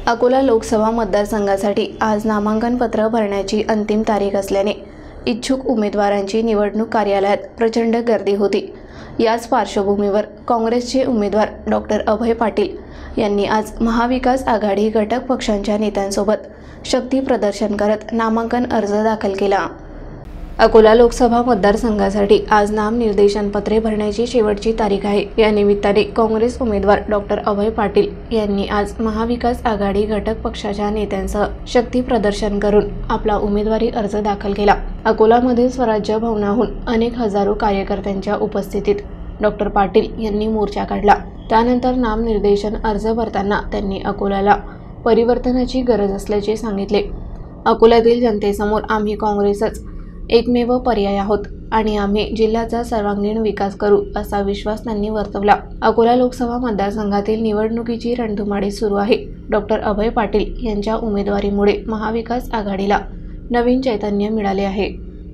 अकोला लोकसभा मतदारसंघासाठी आज नामांकन पत्र भरण्याची अंतिम तारीख असल्याने इच्छुक उमेदवारांची निवडणूक कार्यालयात प्रचंड गर्दी होती। याच पार्श्वभूमीवर काँग्रेसचे उमेदवार डॉक्टर अभय पाटील यांनी आज महाविकास आघाडी घटक पक्षांच्या नेत्यांसोबत शक्ती प्रदर्शन करत नामांकन अर्ज दाखल केला। अकोला लोकसभा मतदारसंघासाठी आज नामनिर्देशन पत्रे भरण्याची शेवटची तारीख आहे। या निमित्ताने काँग्रेस उमेदवार डॉक्टर अभय पाटील यांनी आज महाविकास आघाडी घटक पक्षाच्या नेत्यांसह शक्ती प्रदर्शन करून आपला उमेदवारी अर्ज दाखल केला। अकोलामधील स्वराज्य भवनाहून अनेक हजारो कार्यकर्त्यांच्या उपस्थितीत डॉक्टर पाटील यांनी मोर्चा काढला। त्यानंतर नामनिर्देशन अर्ज भरताना त्यांनी अकोल्याला परिवर्तनाची गरज असल्याचे सांगितले। अकोल्यातील जनतेसमोर आम्ही काँग्रेसच एकमेव पर्याय आहोत आणि आम्ही जिल्ह्याचा सर्वांगीण विकास करू असा विश्वास त्यांनी वर्तवला। अकोला लोकसभा मतदारसंघातील निवडणुकीची रणधुमाळी सुरू आहे। डॉक्टर अभय पाटील यांच्या उमेदवारीमुळे महाविकास आघाडीला नवीन चैतन्य मिळाले आहे।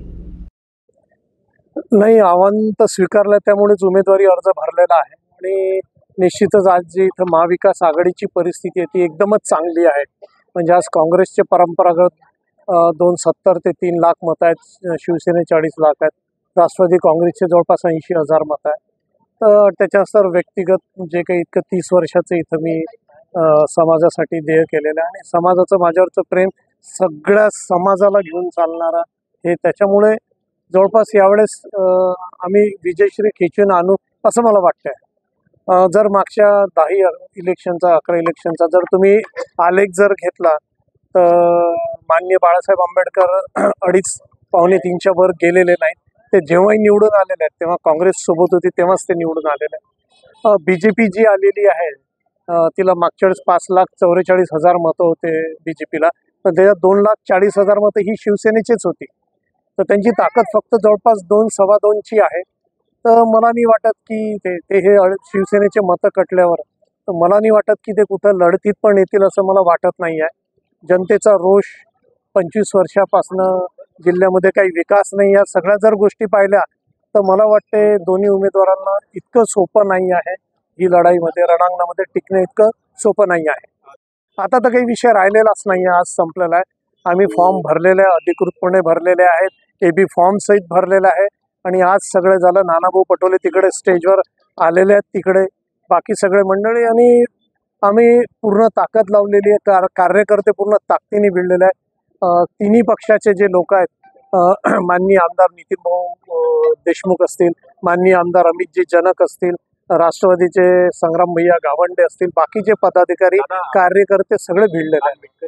नाही, आव्हान तर स्वीकारलं, त्यामुळेच उमेदवारी अर्ज भरलेला आहे आणि निश्चितच आज जी इथं महाविकास आघाडीची परिस्थिती आहे ती एकदमच चांगली आहे। म्हणजे आज काँग्रेसचे परंपरागत 270 ते 3 लाख मतं आहेत, शिवसेने 40 लाख आहेत, राष्ट्रवादी काँग्रेसचे जवळपास 80,000 मतं आहेत। तर त्याच्यानंतर व्यक्तिगत जे काही इतकं 30 वर्षाचं इथं मी समाजासाठी देय केलेलं आहे आणि समाजाचं माझ्यावरचं प्रेम सगळ्या समाजाला घेऊन चालणारा हे, त्याच्यामुळे जवळपास यावेळेस आम्ही विजयश्री खेचून आणू असं मला वाटतंय। जर मागच्या 10 इलेक्शनचा 11 इलेक्शनचा जर तुम्ही आलेख जर घेतला तर माननीय बाळासाहेब आंबेडकर 2.5-3च्या वर गेलेले नाहीत। ते जेव्हाही निवडून आलेले आहेत तेव्हा काँग्रेस सोबत होती, तेव्हाच ते निवडून आलेले आहेत। बीजेपी जी आलेली आहे तिला मागच्या वेळेस 5,44,000 मतं होते बीजेपीला, तर त्याच्यात 2,40,000 मतं ही शिवसेनेचीच होती। तर त्यांची ताकद फक्त जवळपास 2-2.25ची आहे। तर मला नाही वाटत की ते हे शिवसेनेचे मतं कटल्यावर, तर मला नाही वाटत की ते कुठं लढतीत पण येतील असं मला वाटत नाही आहे। जनतेचा रोष 25 वर्षापासनं जिल्ह्यामध्ये काही विकास नाही, या सगळ्या जर गोष्टी पाहिल्या तर मला वाटते दोन्ही उमेदवारांना इतकं सोपं नाही आहे, ही लढाईमध्ये रणांगणामध्ये टिकणं इतकं सोपं नाही आहे। आता तर काही विषय राहिलेलाच नाही आहे, आज संपलेला आहे। आम्ही फॉर्म भरलेले आहे, अधिकृतपणे भरलेले आहेत, AB फॉर्म सहित भरलेला आहे आणि आज सगळे झालं। नानाभाऊ पटोले तिकडे स्टेजवर आलेले आहेत, तिकडे बाकी सगळे मंडळी, आणि आम्ही पूर्ण ताकद लावलेली आहे, कार्यकर्ते पूर्ण ताकदीने भिडलेले आहेत। तिन्ही पक्षाचे जे लोक आहेत, माननीय आमदार नितीन भाऊ देशमुख असतील, माननीय आमदार अमितजी जनक असतील, राष्ट्रवादीचे संग्राम भैया गावंडे असतील, बाकीचे पदाधिकारी कार्यकर्ते सगळे भिडलेले आहेत।